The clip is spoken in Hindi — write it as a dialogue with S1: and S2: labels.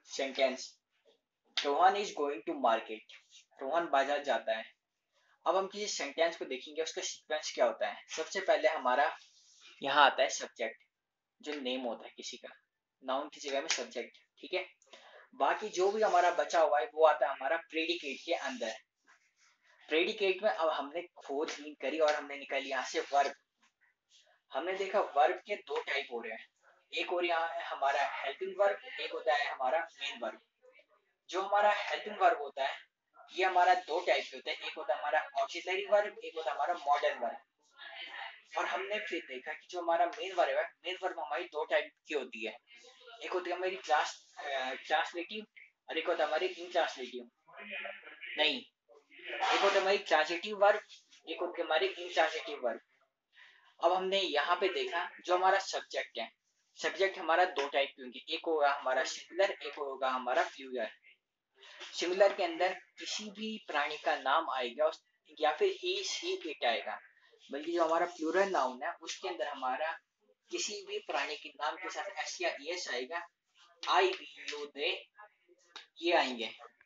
S1: Sentence. Rohan is going to market. Rohan बाजार जाता है। अब हम किसी सेंटेंस को देखेंगे, उसका सीक्वेंस क्या होता है। सबसे पहले हमारा यहाँ आता है सब्जेक्ट, जो नेम होता है किसी का, नाउन की जगह में सब्जेक्ट, ठीक है। बाकी जो भी हमारा बचा हुआ है वो आता है हमारा प्रेडिकेट के अंदर। प्रेडिकेट में अब हमने खोजबीन करी और हमने निकाली यहाँ से वर्ब। हमने देखा वर्ब के दो टाइप हो रहे हैं। एक और यहाँ है हमारा हेल्पिंग वर्ब, एक होता है हमारा मेन वर्ब। जो हमारा हेल्पिंग वर्ब होता है ये हमारा दो टाइप के होते हैं, एक होता है हमारा ऑक्सिलरी वर्ब, एक होता है हमारा मॉडर्न वर्ब। और हमने फिर देखा कि जो हमारा मेन वर्ब है, मेन वर्ब हमारी दो टाइप की होती है। एक होती है हमारी ट्रांसलेटिव और एक होता है हमारी इनट्रांसलेटिव। नहीं, एक होता है हमारी ट्रांजिटिव वर्ब, एक होती है हमारी इनट्रांजिटिव वर्ब। अब हमने यहाँ पे देखा जो हमारा सब्जेक्ट है, सब्जेक्ट हमारा दो टाइप के होंगे, एक होगा हमारा सिंगुलर, एक होगा हमारा प्लूरल। सिंगुलर के अंदर किसी भी प्राणी का नाम आएगा या फिर ही सी इट आएगा। बल्कि जो हमारा प्लूरल नाउन है उसके अंदर हमारा किसी भी प्राणी के नाम के साथ एस या एस आएगा, आई वी यू दे, ये आएंगे।